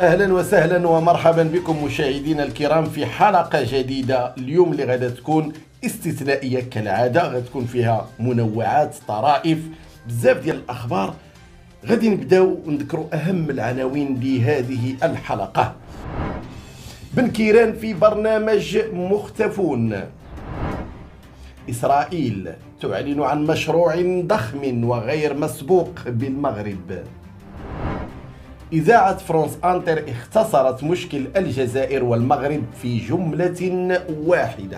اهلا وسهلا ومرحبا بكم مشاهدينا الكرام في حلقه جديده اليوم اللي غادا تكون استثنائيه كالعاده، غتكون فيها منوعات طرائف بزاف ديال الاخبار. غادي نبداو نذكروا اهم العناوين لهذه الحلقه. بن كيران في برنامج مختفون. إسرائيل تعلن عن مشروع ضخم وغير مسبوق بالمغرب. إذاعة فرانس أنتر اختصرت مشكل الجزائر والمغرب في جملة واحدة.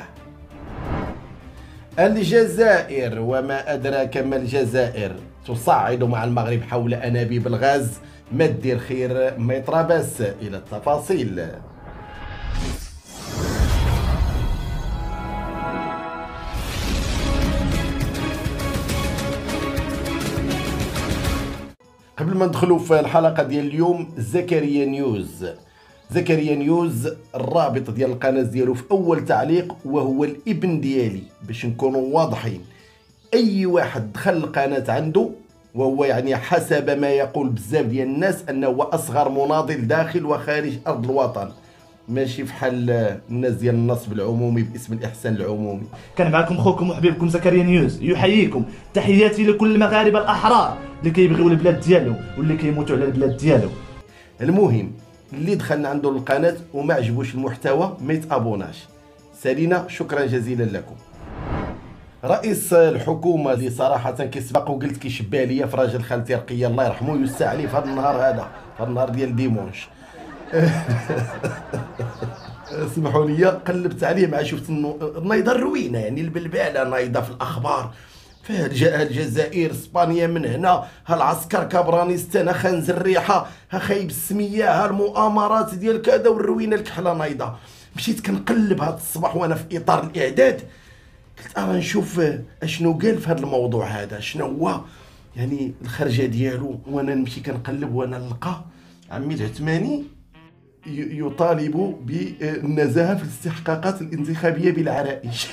الجزائر وما أدراك ما الجزائر تصعد مع المغرب حول أنابيب الغاز. ما دير خير ما يطراباس. إلى التفاصيل. قبل ما ندخلوا في الحلقه ديال اليوم، زكريا نيوز الرابط ديال القناه ديالو في اول تعليق، وهو الابن ديالي باش نكونوا واضحين. اي واحد دخل القناه عنده، وهو يعني حسب ما يقول بزاف ديال الناس انه هو اصغر مناضل داخل وخارج ارض الوطن، ماشي بحال الناس ديال النصب العمومي باسم الاحسان العمومي. كان معكم خوكم وحبيبكم زكريا نيوز، يحييكم. تحياتي لكل المغاربه الاحرار اللي كيبغيو البلاد ديالو واللي كيموتوا على البلاد ديالو. المهم اللي دخلنا عنده القناه وما عجبوش المحتوى ما يتابوناش. سالينا، شكرا جزيلا لكم. رئيس الحكومه اللي صراحه كيسبق وقلت كيشبه ليا في راجل خالتي رقيه الله يرحمه، يوسع عليه في هذا النهار هذا، في النهار ديال ديمونش. اسمحوا لي، قلبت عليه مع شفت النايضه الروينه، يعني البلباله نايضه في الاخبار. الجزائر، اسبانيا من هنا، هالعسكر كابرانيستان، خنز الريحه، ها خايب السميه، ها المؤامرات ديال كذا، والروينه الكحله نايضه. مشيت كنقلب هذا الصباح وانا في اطار الاعداد، قلت نشوف اشنو قال في هذا الموضوع هذا، شنو هو يعني الخرجه ديالو. وانا نمشي كنقلب وانا نلقى عمي العثماني يطالب بالنزاهه في الاستحقاقات الانتخابيه بالعرائش.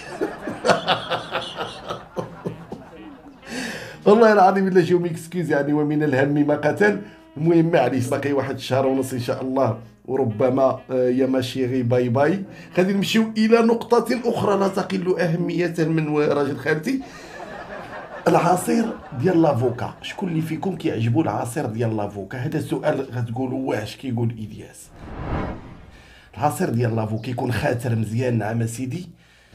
والله العظيم الا جاو ميكسكيوز يعني، ومن الهم ما قتل. المهم معليش، باقي واحد الشهر ونص ان شاء الله، وربما يا ماشيغي باي باي. غادي نمشيو الى نقطه اخرى لا تقل اهميه من راجل خالتي، العصير ديال لافوكا. شكون اللي فيكم كيعجبو العصير ديال لافوكا؟ هذا سؤال غتقولوا واش كيقول الياس. العصير ديال لافوكا يكون خاتر مزيان. نعم سيدي.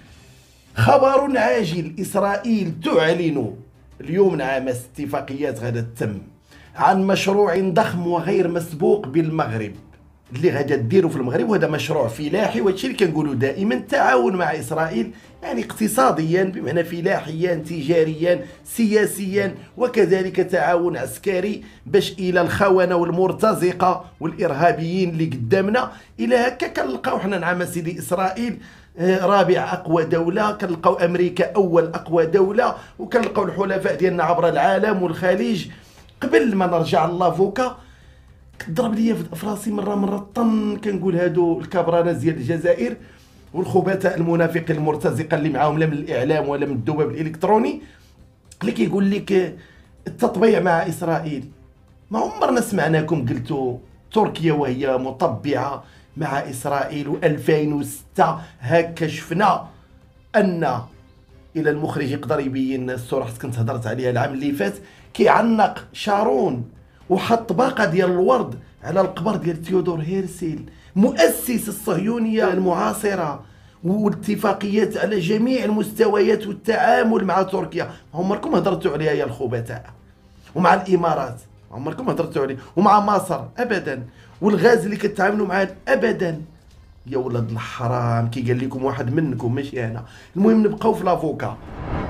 خبر عاجل، اسرائيل تعلن اليوم نعم اتفاقيات غادا تتم عن مشروع ضخم وغير مسبوق بالمغرب، اللي غادا ديرو في المغرب. وهذا مشروع فلاحي، وهادشي اللي كنقولوا دائما، تعاون مع اسرائيل، يعني اقتصاديا بمعنى فلاحيا، تجاريا، سياسيا، وكذلك تعاون عسكري، باش الى الخونه والمرتزقه والارهابيين اللي قدامنا الى هكا كنلقاو حنا نعم سيدي اسرائيل رابع اقوى دوله، كنلقاو امريكا اول اقوى دوله، وكنلقاو الحلفاء ديالنا عبر العالم والخليج. قبل ما نرجع لافوكا، ضرب لي في راسي مره طن، كنقول هادو الكابرانات ديال الجزائر والخبثاء المنافقين المرتزقه اللي معاهم لا من الاعلام ولا من الذباب الالكتروني، اللي كيقول لك التطبيع مع اسرائيل. ما عمرنا سمعناكم قلتوا تركيا وهي مطبعه مع اسرائيل، و2006 هكا شفنا ان الى المخرج يقدر يبين الصوره، كنت هضرت عليها العام اللي فات، كيعنق شارون وحط باقه ديال الورد على القبر ديال تيودور هيرسيل، مؤسس الصهيونيه المعاصره، والاتفاقيات على جميع المستويات والتعامل مع تركيا. عمركم هضرتوا عليها يا الخبثاء؟ ومع الامارات عمركم هضرتوا عليه؟ ومع مصر ابدا؟ والغاز اللي كتعاملوا معاه ابدا؟ يا ولاد الحرام، كي قال لكم واحد منكم ماشي انا. المهم نبقاو في لافوكا.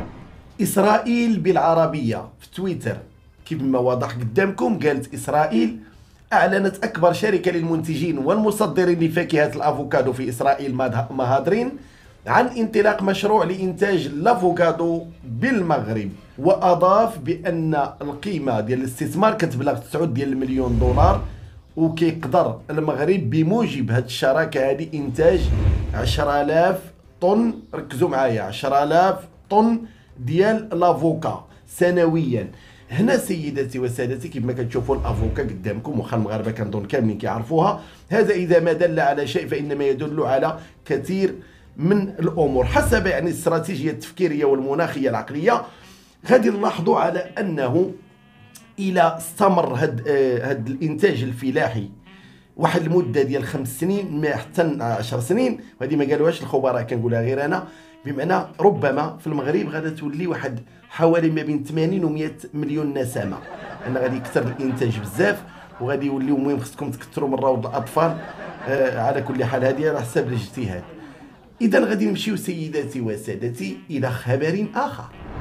اسرائيل بالعربيه في تويتر كيف ما واضح قدامكم، قالت اسرائيل اعلنت اكبر شركه للمنتجين والمصدرين لفاكهه الافوكادو في اسرائيل مهادرين عن انطلاق مشروع لانتاج الافوكادو بالمغرب. واضاف بان القيمه ديال الاستثمار كتبلغ 9 ديال المليون دولار، وكيقدر المغرب بموجب هذه الشراكه هذه انتاج 10,000 طن، ركزوا معايا، 10,000 طن ديال لافوكا سنويا. هنا سيداتي وسادتي كيف ما كتشوفوا الافوكا قدامكم، واخا المغاربه كنظن كاملين كيعرفوها، هذا اذا ما دل على شيء فانما يدل على كثير من الامور حسب يعني الاستراتيجيه التفكيريه والمناخيه العقليه. غادي نلاحظوا على انه الى استمر هاد الانتاج الفلاحي واحد المده ديال 5 سنين ما حتى 10 سنين، وهذه ما قالوهاش الخبراء كنقولها غير انا، بمعنى ربما في المغرب غادا تولي واحد حوالي ما بين 80 و 100 مليون نسمه، ان غادي يكثر الانتاج بزاف وغادي يوليو. المهم خصكم تكثروا من روض الاطفال. على كل حال هذه على حسب الاجتهاد. اذا غادي نمشيو سيداتي وسادتي الى خبر اخر.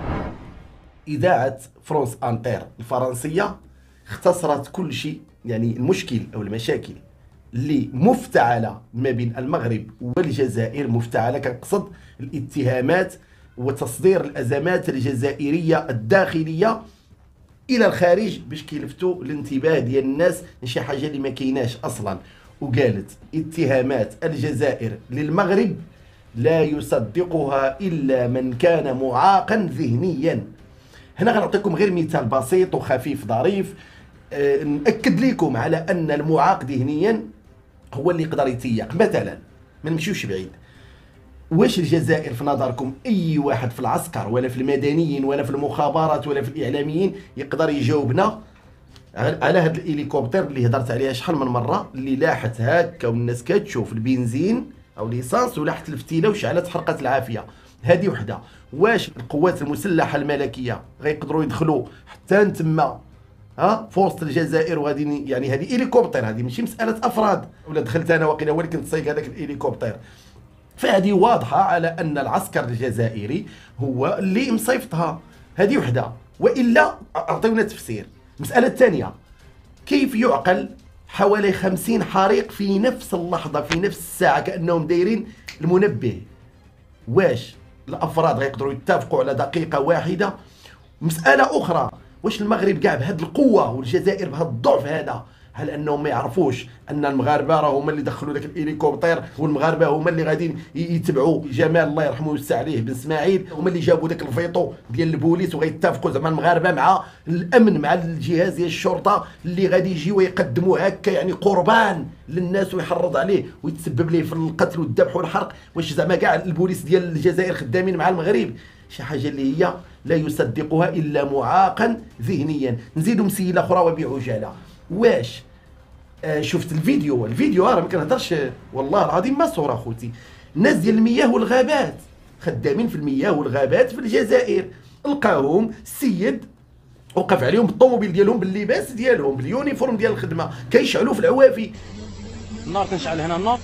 اذاعه فرونس انتر الفرنسيه اختصرت كل شيء، يعني المشكل او المشاكل اللي مفتعله ما بين المغرب والجزائر، مفتعله كنقصد الاتهامات وتصدير الازمات الجزائريه الداخليه الى الخارج باش كيلفتوا الانتباه ديال الناس لشي حاجه اللي ما كايناش اصلا. وقالت اتهامات الجزائر للمغرب لا يصدقها الا من كان معاقا ذهنيا. هنا غنعطيكم غير مثال بسيط وخفيف ظريف نأكد لكم على ان المعاق ذهنيا هو اللي يقدر يتيق. مثلا ما نمشيوش بعيد، واش الجزائر في نظركم اي واحد في العسكر ولا في المدنيين ولا في المخابرات ولا في الاعلاميين يقدر يجاوبنا على هذا الهليكوبتر اللي هضرت عليها شحال من مره، اللي لاحت هكا والناس كتشوف البنزين او ليسانس ولاحت الفتيله وشعلت حرقه العافيه؟ هذه وحده. واش القوات المسلحه الملكيه غيقدروا يدخلوا حتى نتما في وسط الجزائر وغادي يعني هذه هليكوبتر، هذه ماشي مساله افراد، ولا دخلت انا واقيلا هو اللي كنت صايق هذاك الهليكوبتر. فهذه واضحه على ان العسكر الجزائري هو اللي مصيفطها. هذه وحده. والا اعطيونا تفسير. المساله الثانيه، كيف يعقل حوالي 50 حريق في نفس اللحظه في نفس الساعه كانهم دايرين المنبه؟ واش الافراد غيقدروا يتفقوا على دقيقه واحده؟ مساله اخرى، واش المغرب كاع بهذه القوه والجزائر بهذا الضعف هذا، هل انهم ما يعرفوش ان المغاربه راه هما اللي دخلوا ذاك الهليكوبتر، والمغاربه هما اللي غاديين يتبعوا جمال الله يرحمه ويوسع عليه بن اسماعيل، هما اللي جابوا ذاك الفيطو ديال البوليس وغيتفقوا زعما المغاربه مع الامن مع الجهاز ديال الشرطه اللي غادي يجيو ويقدموا هكا يعني قربان للناس ويحرض عليه ويتسبب ليه في القتل والذبح والحرق؟ واش زعما كاع البوليس ديال الجزائر خدامين مع المغرب؟ شي حاجه اللي هي لا يصدقها الا معاقا ذهنيا. نزيدوا مسيله اخرى وبعجاله. واش شفت الفيديو راه ما كنهضرش والله العظيم ما صوره خوتي، الناس ديال المياه والغابات خدامين في المياه والغابات في الجزائر، لقاهم السيد وقف عليهم بالطوموبيل ديالهم باللباس ديالهم باليونيفورم ديال الخدمه كيشعلوا في العوافي. النار كنشعل هنا النار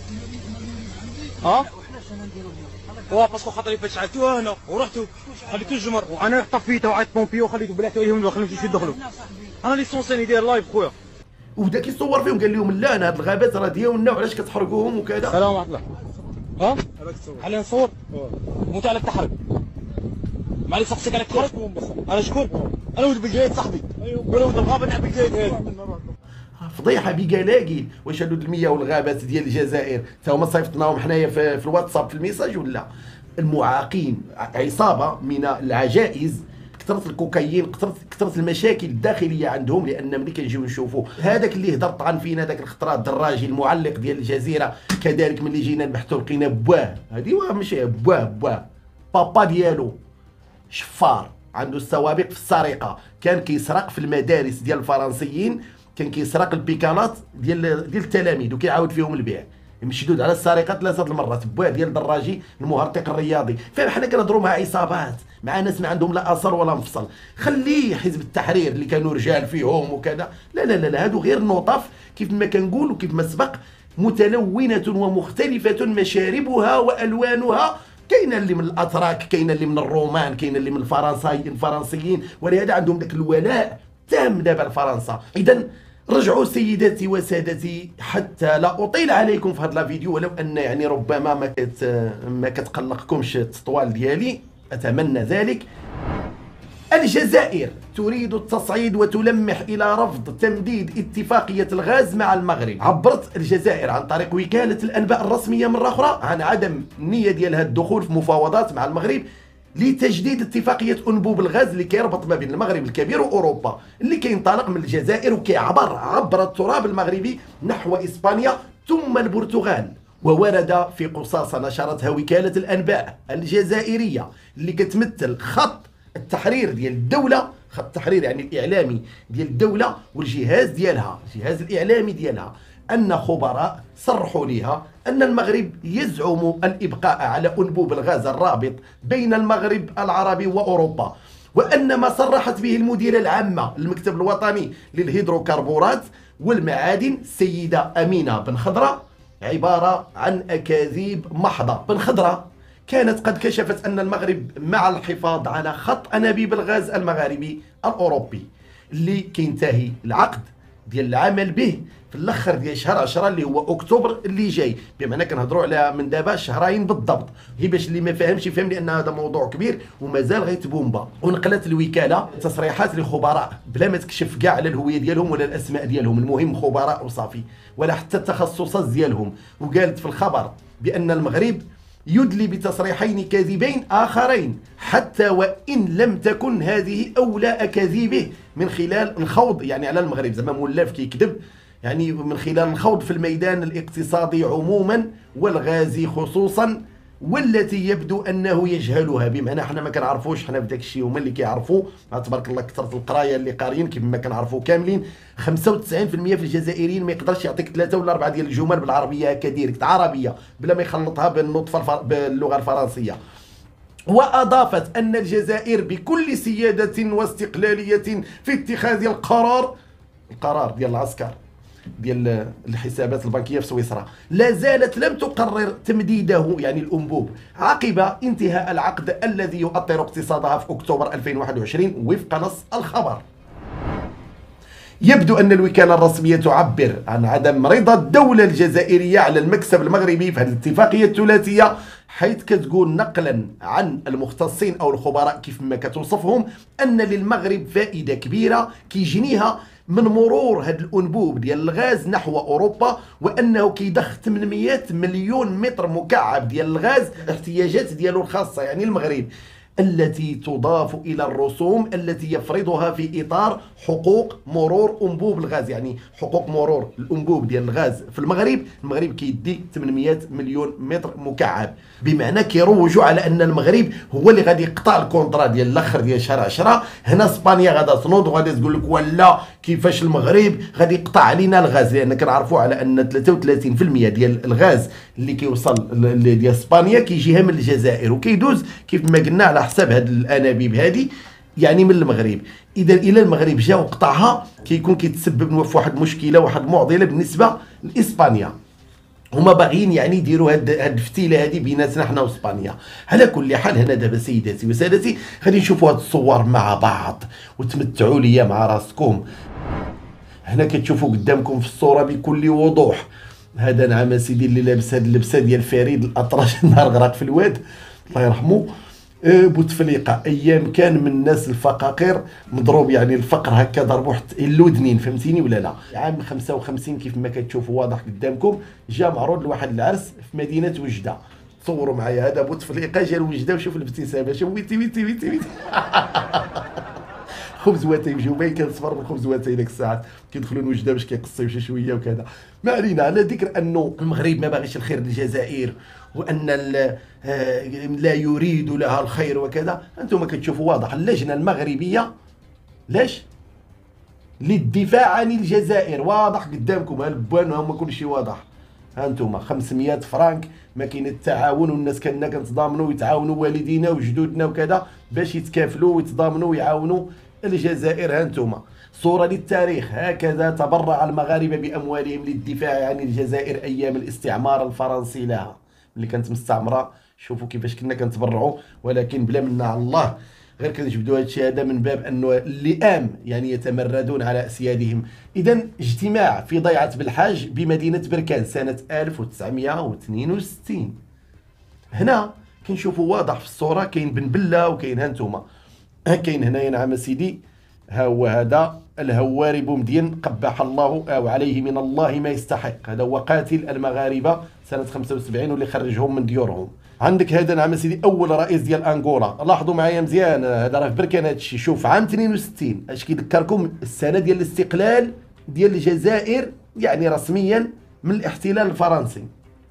باسكو خاطري فاش شعلتوها هنا ورحتو خليتو الجمر وانا طفيتها وعيط بومبيو وخليتو بلعتو عليهم خليتو يدخلوا. انا ليسونسيني داير لايف خويا وبدا كيصور فيهم قال لهم لا انا هاد الغابات راه ديالنا وعلاش كتحرقوهم وكذا. سلام ورحمه الله. علي نصور موت على التحرق معليش سقسيك على التحرق. انا شكون؟ انا ولد بلقايد صاحبي ولا ولد الغابه نلعب بلقايد هذا فضيحه بقلاقل. واش هادو المياه والغابات ديال الجزائر تا هما صيفطناهم حنايا في الواتساب في الميساج ولا؟ المعاقين عصابه من العجائز، كثرت الكوكايين، كثرت المشاكل الداخليه عندهم، لان ملي كنجيو نشوفوا هذاك اللي هضر طعن فينا ذاك الخطره الدراجي المعلق ديال الجزيره، كذلك ملي جينا نبحثوا لقينا بواه، هذه ماشي بواه بابا ديالو شفار عنده السوابق في السرقه، كان كيسرق في المدارس ديال الفرنسيين، كان كيسرق البيكالات ديال التلاميذ وكيعاود فيهم البيع، مشدود على السرقه 3 المرات. بواه ديال دراجي المهرطق الرياضي. فحنا كنهضروا مع عصابات، مع ناس ما عندهم لا اثر ولا مفصل. خليه حزب التحرير اللي كانوا رجال فيهم وكذا، لا هادو غير نطف كيف ما كنقول وكيف ما سبق، متلونه ومختلفه مشاربها والوانها. كاين اللي من الاتراك، كاين اللي من الرومان، كاين اللي من الفرنسيين، ولهذا عندهم ذاك الولاء تام دابا لفرنسا. اذا رجعوا سيداتي وسادتي حتى لا اطيل عليكم في هذا الفيديو، ولو ان يعني ربما ما كتقلقكمش التطوال ديالي، اتمنى ذلك. الجزائر تريد التصعيد وتلمح الى رفض تمديد اتفاقيه الغاز مع المغرب. عبرت الجزائر عن طريق وكاله الانباء الرسميه مره اخرى عن عدم النيه ديالها الدخول في مفاوضات مع المغرب لتجديد اتفاقية أنبوب الغاز اللي كيربط ما بين المغرب الكبير وأوروبا، اللي كينطلق من الجزائر وكيعبر عبر التراب المغربي نحو إسبانيا ثم البرتغال. وورد في قصاصة نشرتها وكالة الأنباء الجزائرية اللي كتمثل خط التحرير ديال الدولة، خط التحرير يعني الإعلامي ديال الدولة والجهاز ديالها، الجهاز الإعلامي ديالها، أن خبراء صرحوا لها أن المغرب يزعم الإبقاء على أنبوب الغاز الرابط بين المغرب العربي وأوروبا، وأن ما صرحت به المديرة العامة للمكتب الوطني للهيدروكربورات والمعادن السيدة أمينة بن خضرة عبارة عن أكاذيب محضة. بن خضرة كانت قد كشفت أن المغرب مع الحفاظ على خط أنابيب الغاز المغاربي الأوروبي اللي كينتهي العقد ديال العمل به في الاخر ديال شهر 10 اللي هو اكتوبر اللي جاي، بمعنى كنهضروا على من دابا شهرين بالضبط. هي باش اللي ما فاهمش يفهم لان هذا موضوع كبير ومازال غيتبومبا. ونقلت الوكاله تصريحات لخبراء بلا ما تكشف كاع على الهويه ديالهم ولا الاسماء ديالهم، المهم خبراء وصافي، ولا حتى التخصصات ديالهم. وقالت في الخبر بان المغرب يدلي بتصريحين كاذبين آخرين حتى وإن لم تكن هذه أولى أكاذيبه من خلال الخوض يعني على المغرب، زعما ملاف كيكذب يعني من خلال الخوض في الميدان الاقتصادي عموما والغازي خصوصا، والتي يبدو انه يجهلها. بمعنى حنا ما كنعرفوش، حنا بداك الشيء هما اللي كيعرفوا. تبارك الله كثرة القرايه اللي قاريين كيف ما كنعرفوا كاملين. 95% في الجزائريين ما يقدرش يعطيك 3 ولا 4 ديال الجمل بالعربيه هكا ديريكت عربيه بلا ما يخلطها باللغه الفرنسيه. واضافت ان الجزائر بكل سياده واستقلاليه في اتخاذ القرار ديال العسكر ديال الحسابات البنكيه في سويسرا لا زالت لم تقرر تمديده يعني الانبوب عقب انتهاء العقد الذي يؤطر اقتصادها في اكتوبر 2021 وفق نص الخبر. يبدو أن الوكالة الرسمية تعبر عن عدم رضا الدولة الجزائرية على المكسب المغربي في هذه الاتفاقية الثلاثية، حيث كتقول نقلا عن المختصين أو الخبراء كيف ما كتوصفهم أن للمغرب فائدة كبيرة كيجنيها من مرور هذا الأنبوب ديال الغاز نحو أوروبا، وأنه كيضخ 800 مليون متر مكعب ديال الغاز الاحتياجات ديالو الخاصة يعني المغرب، التي تضاف إلى الرسوم التي يفرضها في إطار حقوق مرور أنبوب الغاز. يعني حقوق مرور الأنبوب ديال الغاز في المغرب كيدي 800 مليون متر مكعب، بمعنى كيروجوا على أن المغرب هو اللي غادي يقطع الكونطرا ديال الاخر ديال شهر 10. هنا اسبانيا غادا تنوض وغادي تقول لك ولا كيفاش المغرب غادي يقطع علينا الغاز، لأن كنعرفوا على أن 33% ديال الغاز اللي كيوصل ديال اسبانيا كيجيها من الجزائر وكيدوز كيف ما قلنا على حساب هاد الانابيب هذه يعني من المغرب. اذا الى المغرب جا وقطعها كيكون كيتسبب في واحد المشكله واحد معضله بالنسبه لاسبانيا. هما باغيين يعني يديروا هاد الفتيله هذه بيناتنا حنا واسبانيا. على كل حال هنا دابا سيداتي وسادتي غادي نشوفوا هاد الصور مع بعض وتمتعوا ليا مع راسكم. هنا كتشوفوا قدامكم في الصوره بكل وضوح هذا نعم سيدي اللي لابس هاد اللبسه ديال فريد الاطرش النهار غرق في الواد الله يرحمه. بوتفليقه ايام كان من الناس الفقاقير مضروب يعني الفقر هكا ضربوا حتى اللودنين فهمتيني ولا لا. عام 55 كيف ما كتشوفوا واضح قدامكم جا معروض لواحد العرس في مدينه وجده. تصوروا معايا هذا بوتفليقه جا لوجده وشوف الابتسامه شوف ويتي خبز واتاي يجيو باين كنصبر بالخبز واتاي ديك الساعات كيدخلوا لوجده باش كيقصيو شي شويه وكذا. ما علينا. على ذكر انه المغرب ما باغيش الخير للجزائر وان لا يريد لها الخير وكذا، انتم كتشوفوا واضح اللجنه المغربيه لاش للدفاع عن الجزائر واضح قدامكم البان هما كل شيء واضح. ها انتم 500 فرانك ما كاين التعاون والناس كنا كنتضامنوا ويتعاونوا والدينا وجدودنا وكذا باش يتكافلوا ويتضامنوا ويعاونوا الجزائر. ها انتم صورة للتاريخ. هكذا تبرع المغاربة بأموالهم للدفاع عن الجزائر أيام الاستعمار الفرنسي لها اللي كانت مستعمرة. شوفوا كيفاش كنا كنتبرعوا ولكن بلا منا على الله، غير كنجبدوا هذا الشيء هذا من باب انه اللئام يعني يتمردون على اسيادهم. اذا اجتماع في ضيعة بالحاج بمدينة بركان سنة 1962. هنا كنشوفوا واضح في الصورة كاين بن بلة وكاين ها انتوما كاين هنايا نعم سيدي ها هو هذا الهواري بومدين قبح الله أو عليه من الله ما يستحق. هذا هو قاتل المغاربة سنة 75 واللي خرجهم من ديورهم. عندك هذا نعم سيدي أول رئيس ديال أنغولا. لاحظوا معايا مزيان، هذا راه في بركان هذا الشيء. شوف عام 62 اش كيذكركم السنة ديال الاستقلال ديال الجزائر يعني رسميا من الاحتلال الفرنسي.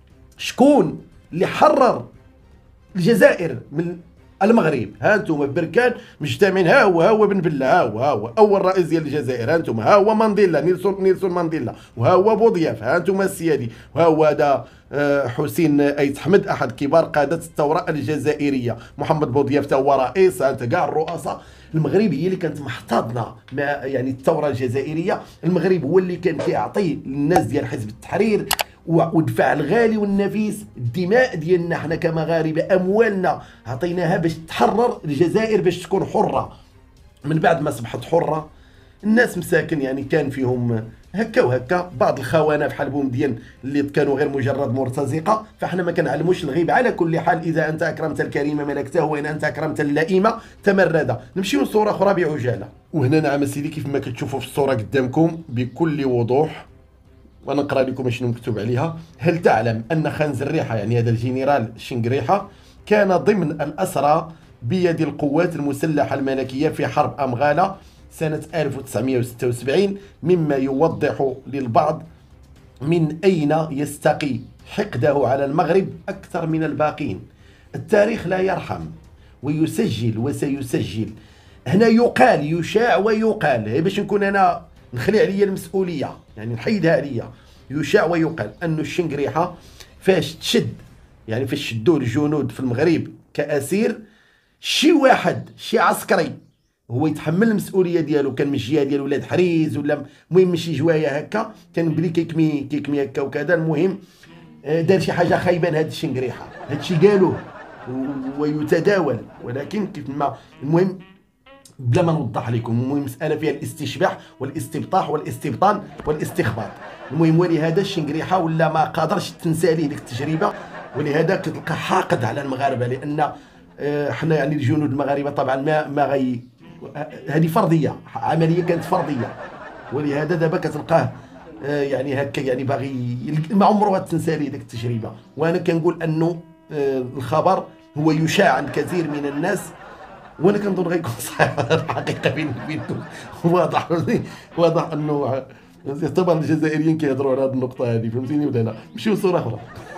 شكون اللي حرر الجزائر من المغرب؟ ها انتم في بركان مجتمعين، ها هو بن بله، ها هو اول رئيس ديال الجزائر، ها انتم، ها هو مانديلا، نيلسون مانديلا، وها هو بوضياف، ها انتم السيادي، وها هو هذا حسين ايت حمد احد كبار قاده الثوره الجزائريه، محمد بوضياف تا هو رئيس. انت كاع الرؤساء المغرب هي اللي كانت محتضنه مع يعني الثوره الجزائريه. المغرب هو اللي كان كيعطي للناس ديال حزب التحرير ودفع الغالي والنفيس، الدماء ديالنا حنا كمغاربه، اموالنا عطيناها باش تحرر الجزائر باش تكون حره. من بعد ما اصبحت حره الناس مساكن يعني كان فيهم هكا وهكا بعض الخونه بحال بومدين اللي كانوا غير مجرد مرتزقه، فاحنا ما كنعلموش الغيب. على كل حال اذا انت اكرمت الكريم ملكته وان انت اكرمت اللئيم تمرد. نمشيو لصوره اخرى بعجاله. وهنا نعم سيدي كيف ما كتشوفوا في الصوره قدامكم بكل وضوح، ونقرا لكم شنو مكتوب عليها. هل تعلم ان خان زريحه يعني هذا الجنرال شنقريحه كان ضمن الاسرى بيد القوات المسلحه الملكيه في حرب امغالا سنه 1976، مما يوضح للبعض من اين يستقي حقده على المغرب اكثر من الباقين. التاريخ لا يرحم ويسجل وسيسجل. هنا يقال، يشاع ويقال، باش نكون انا نخلي عليا المسؤوليه يعني نحيدها عليا. يشاع ويقال أن الشنقريحه فاش تشد يعني فاش شدوه الجنود في المغرب كأسير، شي واحد شي عسكري هو يتحمل المسؤوليه ديالو، كان من الجهه ديال ولاد حريز ولا المهم من شي جوايه هكا، كان بلي كيكمي هكا وكذا. المهم دار شي حاجه خايبه لهاد الشنقريحه، هادشي قالوه ويتداول، ولكن كيف ما المهم بلا ما نوضح لكم. المهم مسألة فيها الاستشباح والاستبطاح والاستبطان والاستخباط. المهم ولهذا الشنقريحه ولا ما قادرش تنسى ليه ديك التجربه، ولهذا كتلقى حاقد على المغاربه، لان حنا يعني الجنود المغاربه طبعا ما غي هذه فرضيه، عمليه كانت فرضيه، ولهذا دابا كتلقاه يعني هكا يعني باغي ما عمره تنسى ليه ديك التجربه. وانا كنقول انه الخبر هو يشاع عن كثير من الناس، وانا كنظن غيكون صحيح. الحقيقه بين بينكم واضح انه طبعا الجزائريين كيهضروا على هذه النقطه هذه، فهمتيني ولا لا؟ نمشيو لصوره اخرى.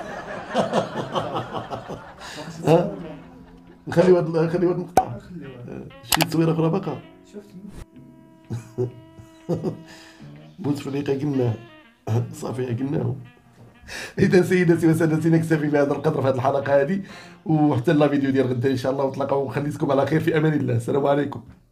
ها نخليو هاد النقطه، شي تصويره اخرى باقا. بوتفليقه قلنا صافي قلناه. اذا سيداتي وسادتي نكتفي بهذا القدر في هذه الحلقه هذه، وحتى لا فيديو ديال غدا ان شاء الله، ونتلاقاو ونخليكم على خير في امان الله. السلام عليكم.